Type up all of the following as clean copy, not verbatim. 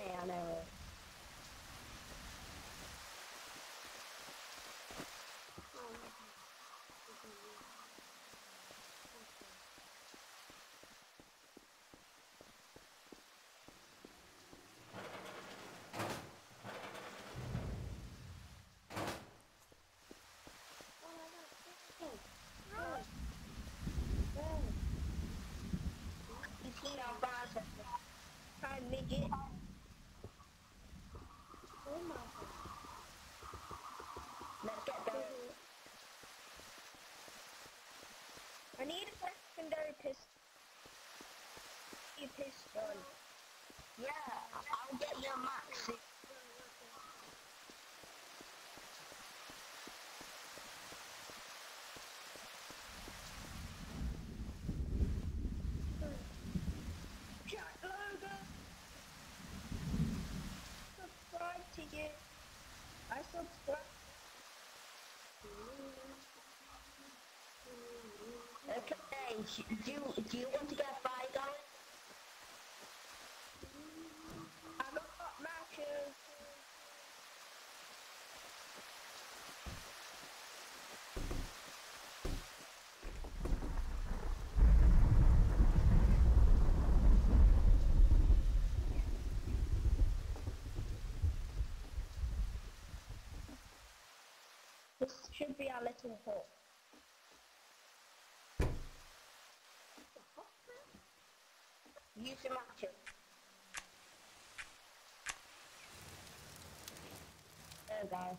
I know. You see how fast I midget. Let's get going. I need a secondary pistol. Yeah, I'll get you a max. Jack Logan! Subscribe to you. I subscribe. Okay, do you want to get $5? I got matches. This should be our little hut. Use your matches. There we go.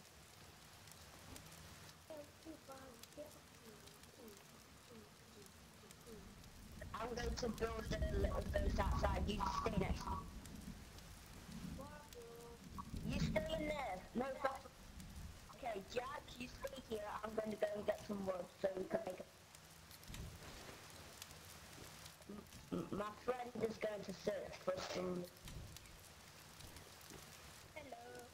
I'm going to build a little boat outside. You stay next. You stay in there. No problem. Okay, Jack, you stay here. I'm going to go and get some wood so we can make my friend is going to search for some. Hello.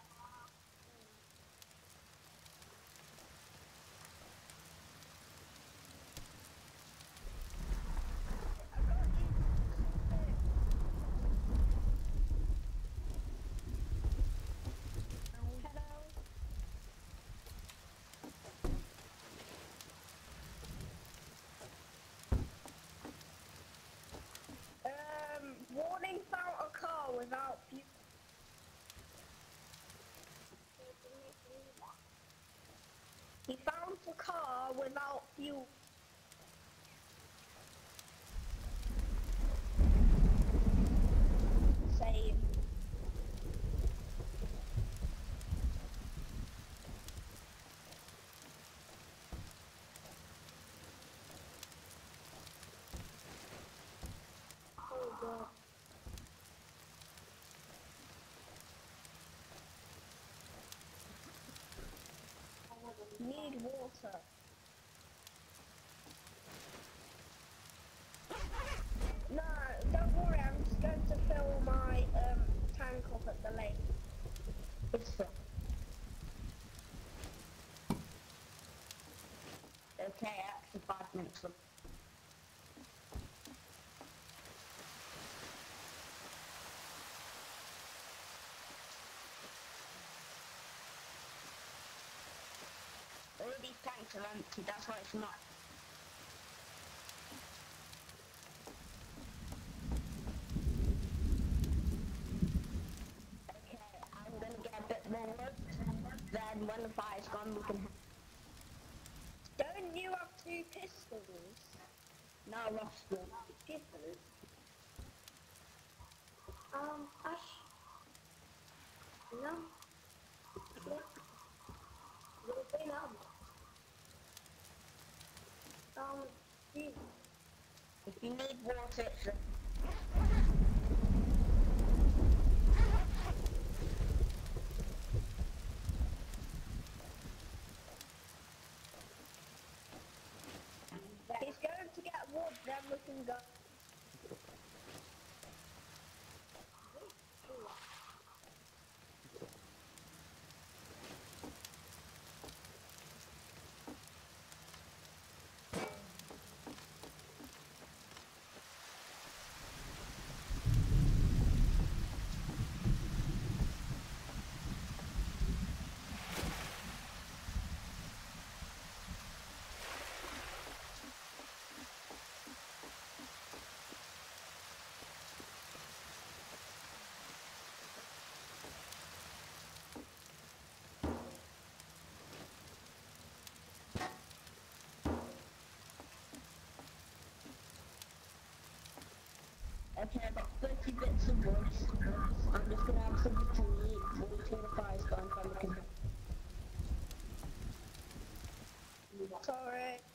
Warning, found a car without fuel. He found a car without fuel. Same. Oh god. Need water. No, don't worry, I'm just going to fill my tank up at the lake. It's full. Okay, actually 5 minutes left. All these tanks are empty, that's why it's not. Okay, I'm gonna get a bit more wood, then when the fire's gone we can... Don't you have 2 pistols? No, I lost one. Pistols? Ash. No. If you need water, it's he's going to get wood, then we can go. Okay, I got 30 bits of wood. I'm just gonna have something to eat, wait till the fire's gone so we can... Sorry.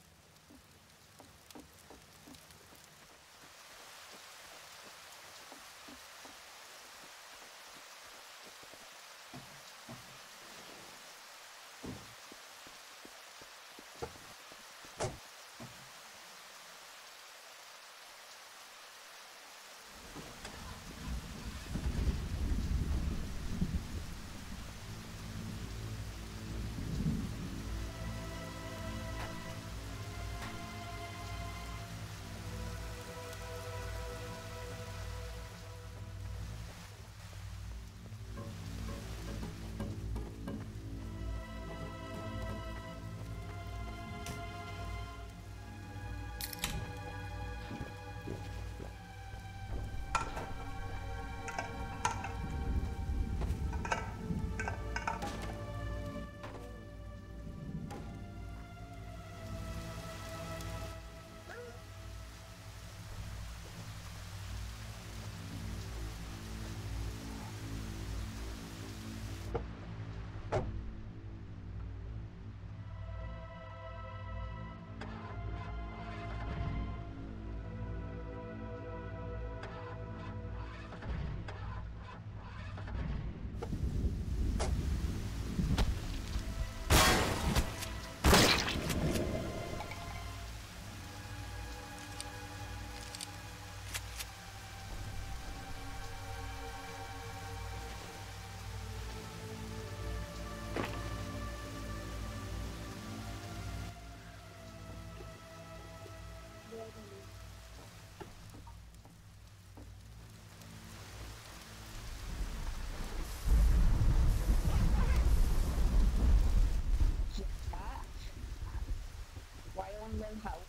Why on low health?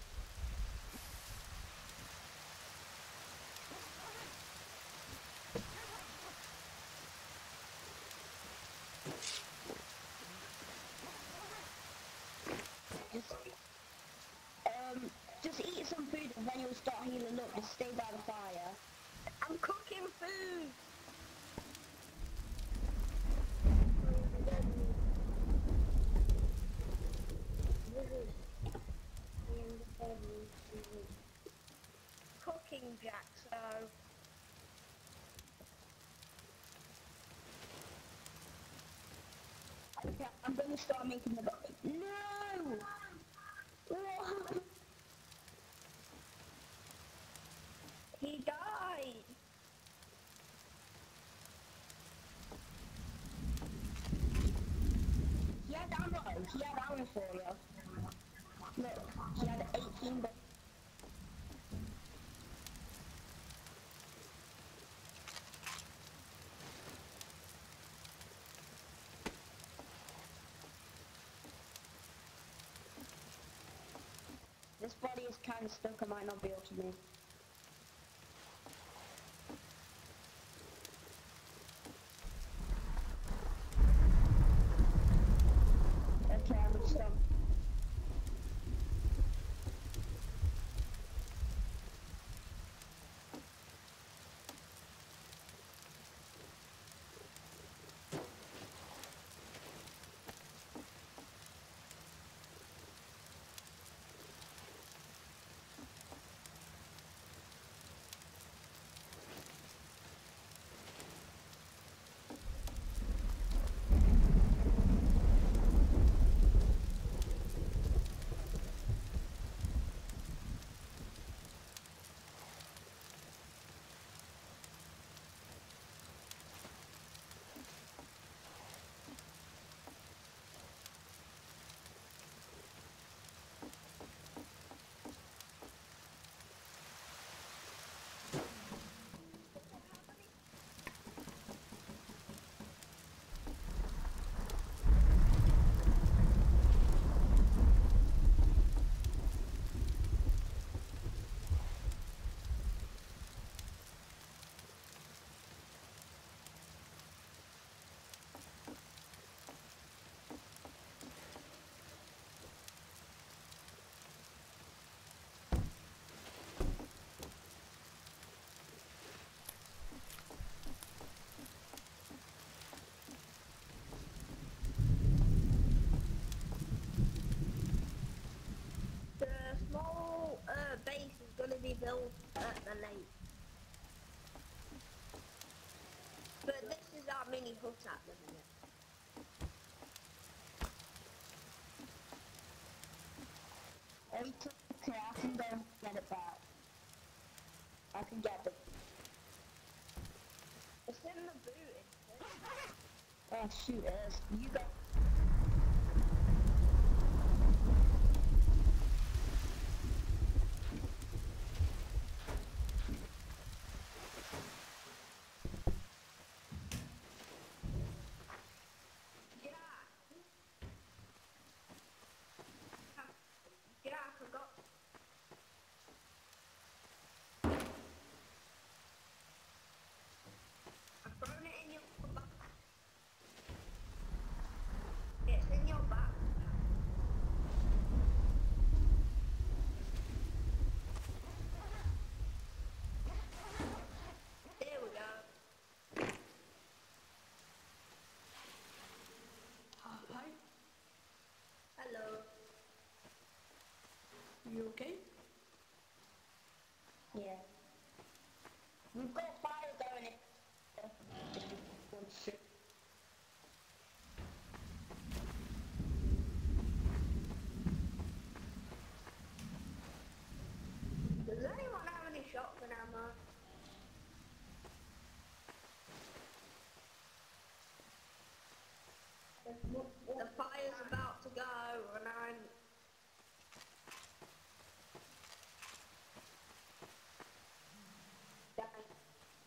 Just eat some food and then you'll start healing up. Just stay by the fire. I'm cooking food! Cooking Jack, so... Okay, I'm gonna start making the... No! What? He died! He had ammo. He had ammo for you. Look, he had 18 but... This body is kind of stuck, I might not be able to move. Okay, I'm gonna stop. mini hut at the minute. Okay, I can go and get it back. I can get it. It's in the boot, isn't it? Oh shoot, it is. You go. Yeah, I forgot. I've thrown it in your back. It's in your back. There we go. Hi. Hello. You okay? Yeah. We've got fire going in. Oh shit. Does anyone have any shotgun ammo? The fire's about to go and I'm... Dang.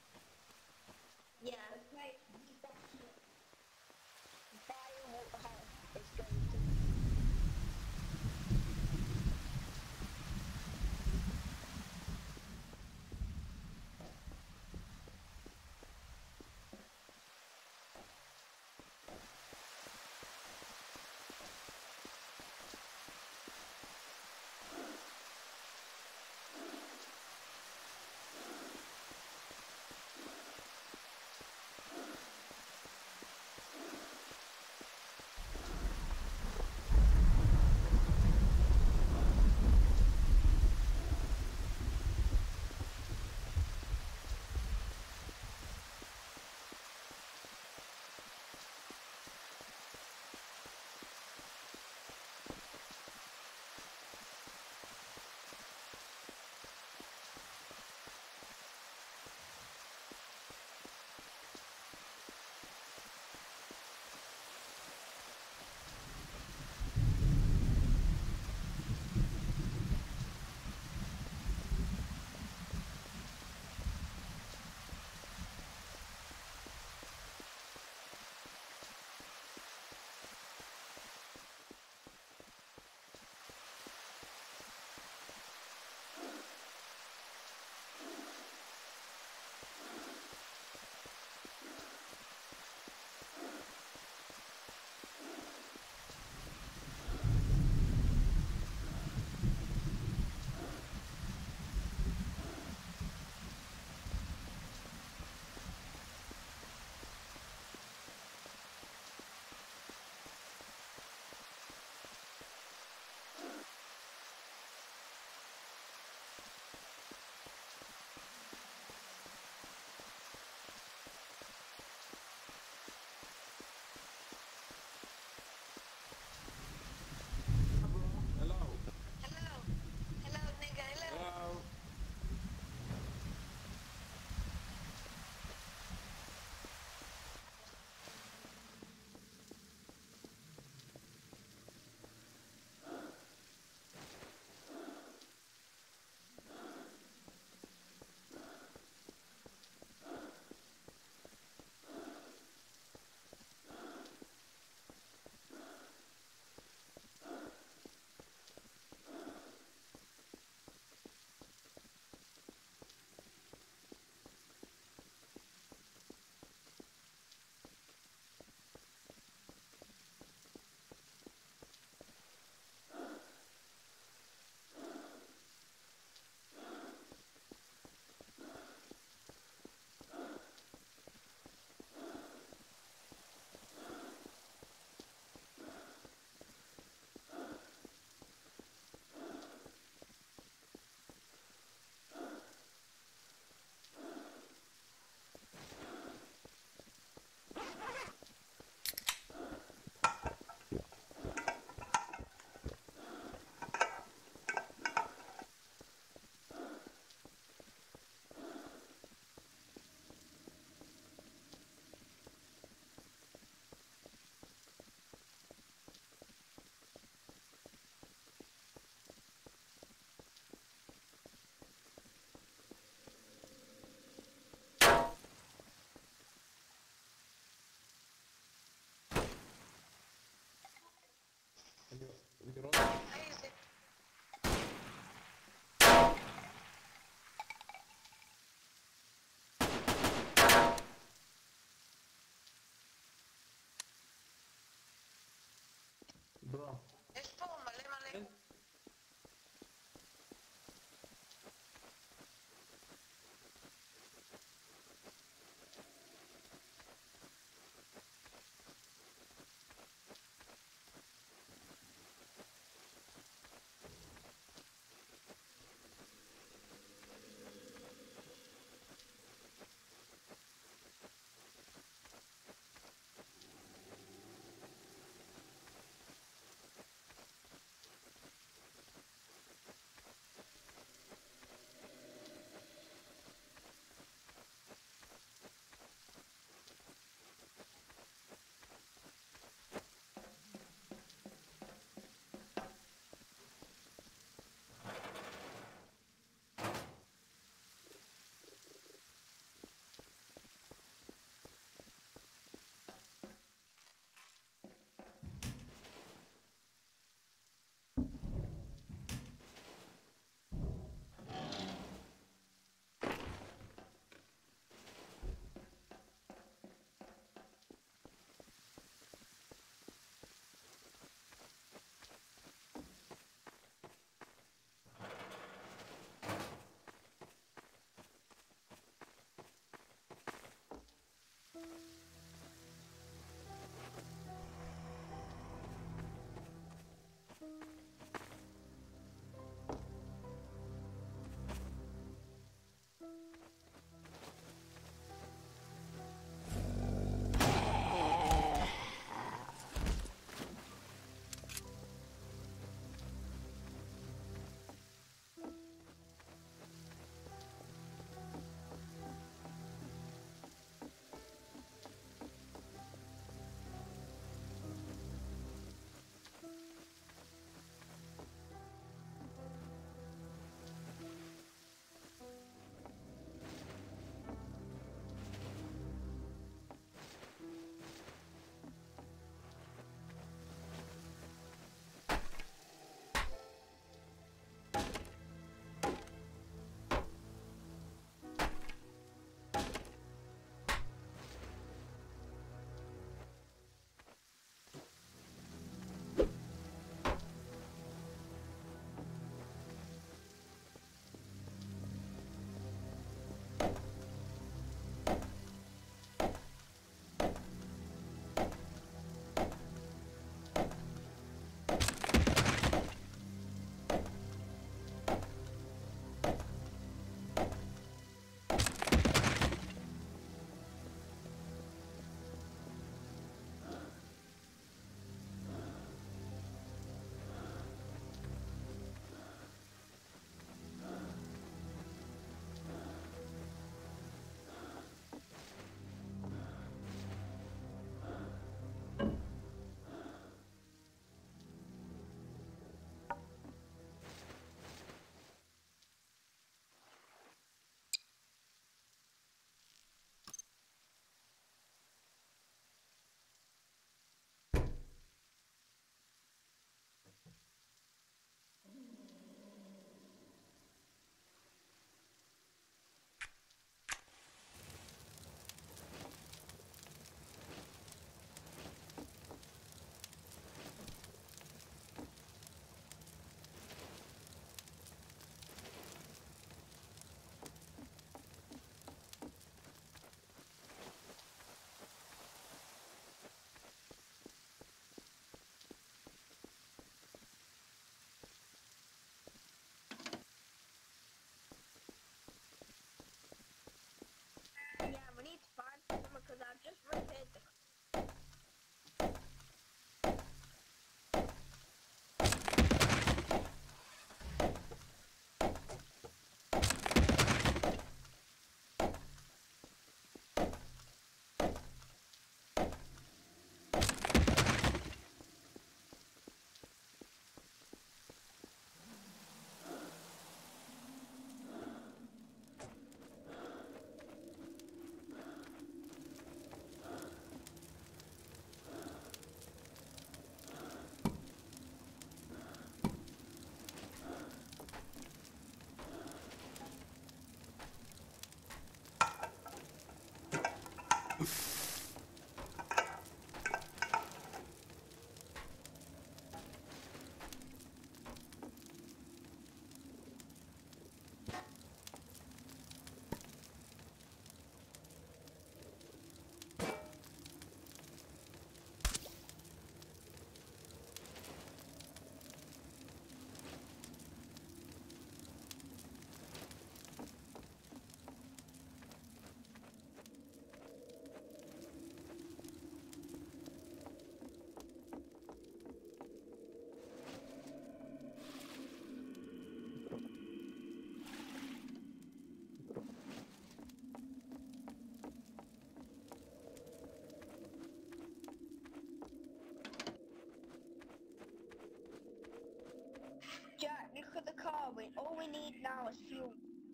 Jack, look at the car. All we need now is fuel.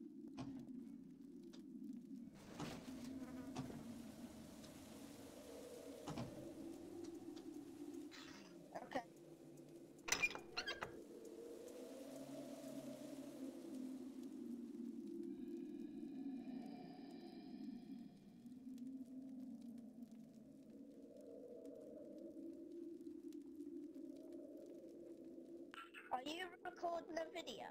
Okay. Are you recording a video?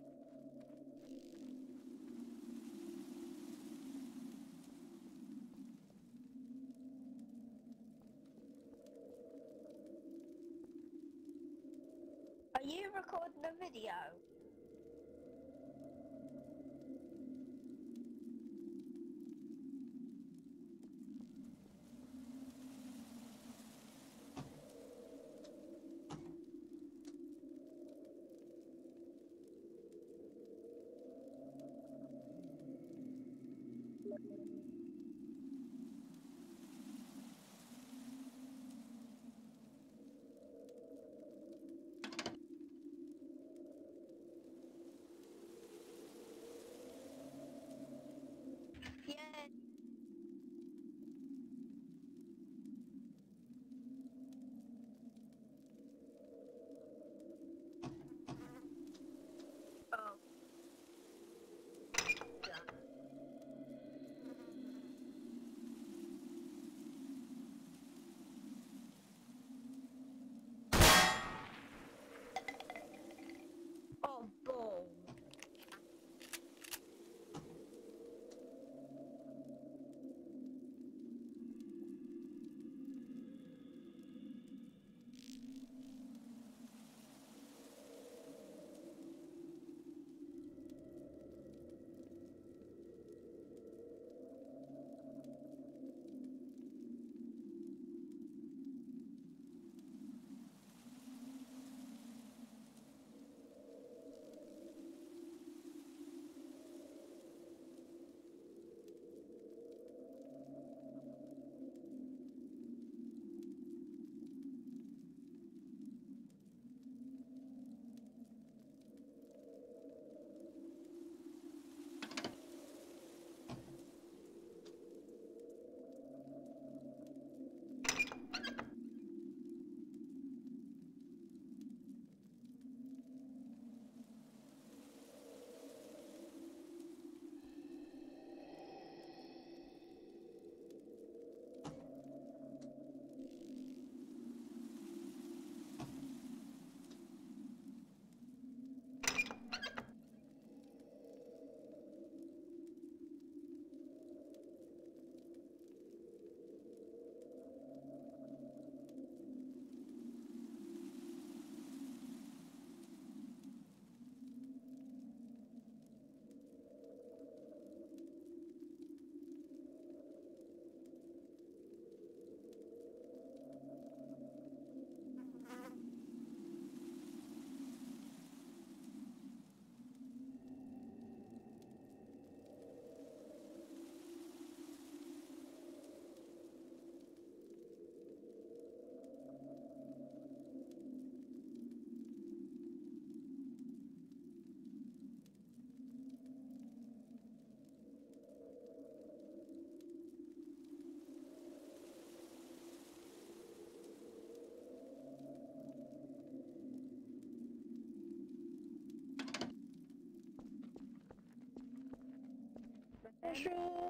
Are you recording a video? Yeah. Oh. Oh, boom. Special